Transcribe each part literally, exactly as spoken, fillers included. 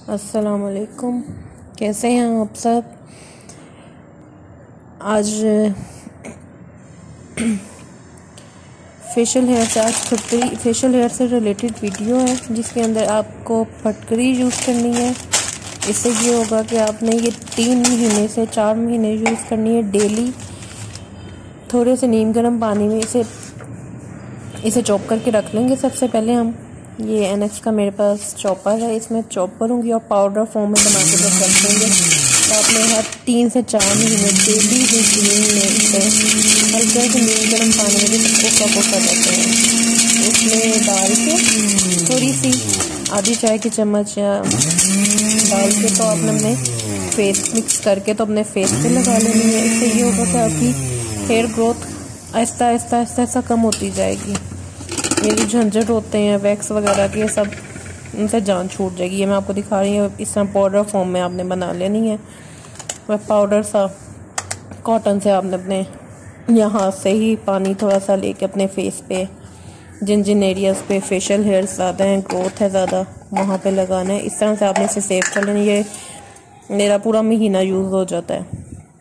अस्सलामुअलैकुम, कैसे हैं आप सब। आज फेशियल हेयर से आज फटकरी फेशियल हेयर से रिलेटेड वीडियो है, जिसके अंदर आपको फटकरी यूज़ करनी है। इससे ये होगा कि आपने ये तीन महीने से चार महीने यूज़ करनी है डेली। थोड़े से नीम गर्म पानी में इसे इसे चॉप करके रख लेंगे। सबसे पहले हम ये एनएक्स का मेरे पास चॉपर है, इसमें चॉप करूँगी और पाउडर फॉर्म में बना के जब रख देंगे तो आपने हर तीन से चार महीने डेली रूटीन में इसे हल्के से नीम गर्म पानी में भी कोका कोका देते हैं। उसमें डाल के थोड़ी सी आधी चाय की चम्मच या डाल के तो आपने अपने फेस मिक्स करके तो अपने फेस पे लगा लेनी है। इससे ये होगा कि आपकी हेयर ग्रोथ आहिस्ता आहिस्ता आहिस्ता आहिस्ता कम होती जाएगी। ये जो झंझट होते हैं वैक्स वगैरह के, सब उनसे जान छूट जाएगी। ये मैं आपको दिखा रही हूँ, इस तरह पाउडर फॉर्म में आपने बना लेनी है। वह पाउडर सा कॉटन से आपने अपने यहाँ से ही पानी थोड़ा सा लेके अपने फेस पे जिन जिन एरियाज़ पे फेशियल हेयर ज़्यादा हैं, ग्रोथ है ज़्यादा, वहाँ पे लगाना है। इस तरह से आपने इसे सेव कर लेना। ये मेरा पूरा महीना यूज़ हो जाता है।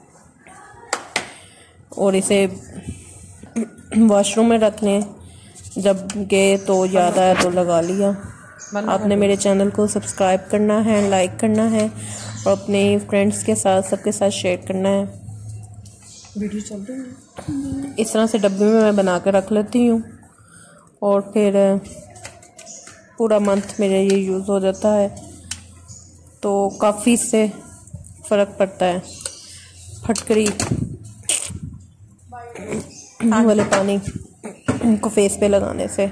और इसे वॉशरूम में रख लें, जब गए तो याद आया तो लगा लिया। आपने मेरे चैनल को सब्सक्राइब करना है, लाइक करना है और अपने फ्रेंड्स के साथ सबके साथ शेयर करना है। वीडियो चल रही है। इस तरह से डब्बे में मैं बना कर रख लेती हूँ और फिर पूरा मंथ मेरे ये यूज़ हो जाता है, तो काफ़ी इससे फ़र्क पड़ता है। फटकरी वाले पानी को फेस पे लगाने से।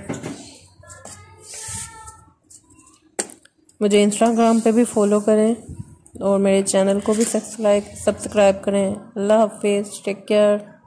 मुझे इंस्टाग्राम पे भी फॉलो करें और मेरे चैनल को भी सब्सक्राइब सब्सक्राइब करें। अल्लाह हाफिज़, टेक केयर।